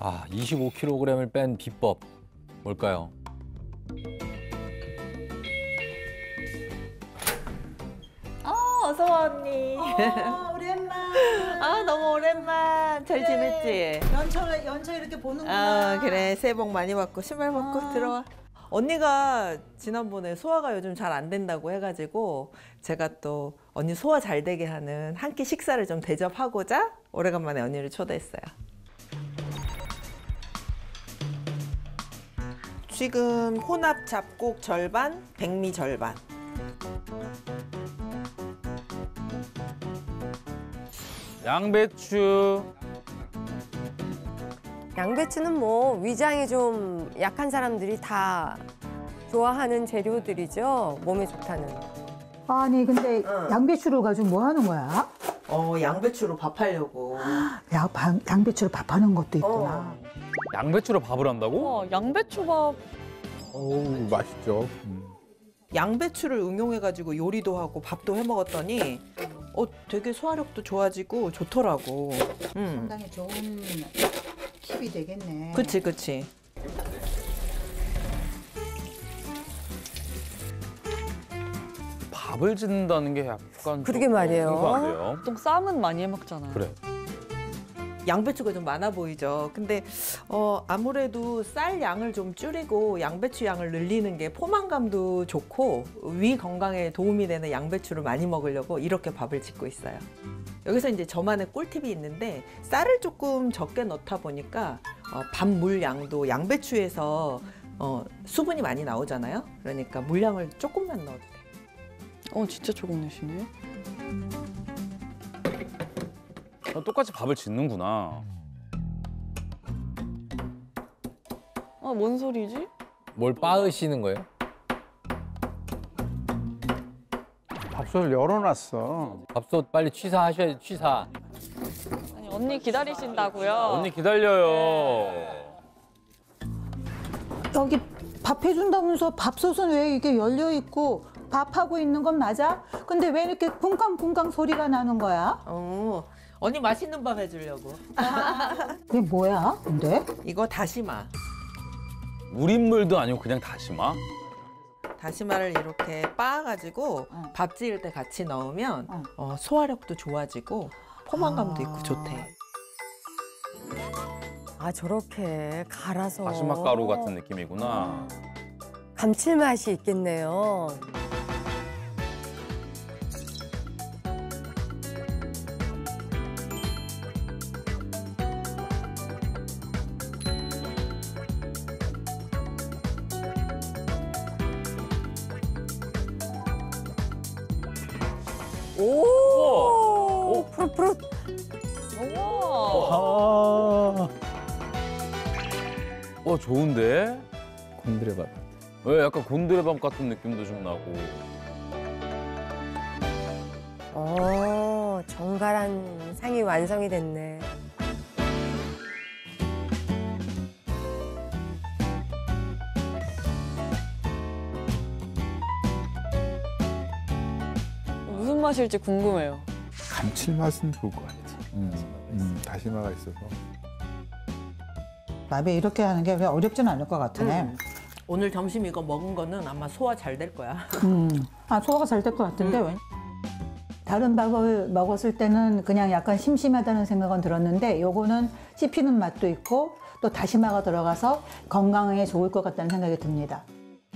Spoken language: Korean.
아, 25kg을 뺀 비법 뭘까요? 어서 와, 언니. 오랜만. 아, 너무 오랜만. 잘 지냈지? 연초 이렇게 보는구나. 아, 그래. 새해 복 많이 받고 신발 벗고 들어와. 언니가 지난번에 소화가 요즘 잘 안 된다고 해가지고 제가 또 언니 소화 잘 되게 하는 한 끼 식사를 좀 대접하고자 오래간만에 언니를 초대했어요. 지금 혼합 잡곡 절반, 백미 절반. 양배추. 양배추는 뭐 위장이 좀 약한 사람들이 다 좋아하는 재료들이죠. 몸에 좋다는. 아니 근데 양배추를 가지고 뭐 하는 거야? 양배추로 밥하려고. 양배추를 밥하는 것도 있구나. 양배추로 밥을 한다고? 양배추밥. 어우, 맛있죠. 양배추를 응용해가지고 요리도 하고 밥도 해 먹었더니 되게 소화력도 좋아지고 좋더라고. 상당히 좋은 팁이 되겠네. 그치. 밥을 짓는다는 게 약간 그러게 말이에요. 생소한데요. 보통 쌈은 많이 해 먹잖아요. 그래. 양배추가 좀 많아 보이죠. 근데 아무래도 쌀 양을 좀 줄이고 양배추 양을 늘리는 게 포만감도 좋고 위 건강에 도움이 되는 양배추를 많이 먹으려고 이렇게 밥을 짓고 있어요. 여기서 이제 저만의 꿀팁이 있는데 쌀을 조금 적게 넣다 보니까 밥 물량도 양배추에서 수분이 많이 나오잖아요. 그러니까 물량을 조금만 넣어도 돼. 진짜 조금 내시네. 똑같이 밥을 짓는구나. 뭔 소리지? 뭘 빻으시는 거예요? 밥솥을 열어놨어. 밥솥 빨리 취사하셔야지, 취사. 아니, 언니 기다리신다고요? 언니 기다려요. 여기 밥 해준다면서 밥솥은 왜 이게 열려 있고 밥하고 있는 건 맞아? 근데 왜 이렇게 쿵쾅쿵쾅 소리가 나는 거야? 언니 맛있는 밥 해주려고. 그게 뭐야? 근데? 이거 다시마. 물인물도 아니고 그냥 다시마? 다시마를 이렇게 빻아가지고 밥 지을 때 같이 넣으면 소화력도 좋아지고 포만감도 있고 좋대. 아, 저렇게 갈아서. 다시마 가루 같은 느낌이구나. 감칠맛이 있겠네요. 오! 푸릇푸릇. 우와. 좋은데? 곤드레밥. 왜 약간 곤드레밥 같은 느낌도 좀 나고. 정갈한 상이 완성이 됐네. 무슨 맛일지 궁금해요. 감칠맛은 좋을 것 같아. 다시마가 있어서. 밥에 이렇게 하는 게 어렵진 않을 것 같으네. 오늘 점심 이거 먹은 거는 아마 소화 잘 될 거야. 소화가 잘 될 것 같은데 왜? 다른 밥을 먹었을 때는 그냥 약간 심심하다는 생각은 들었는데 요거는 씹히는 맛도 있고 또 다시마가 들어가서 건강에 좋을 것 같다는 생각이 듭니다.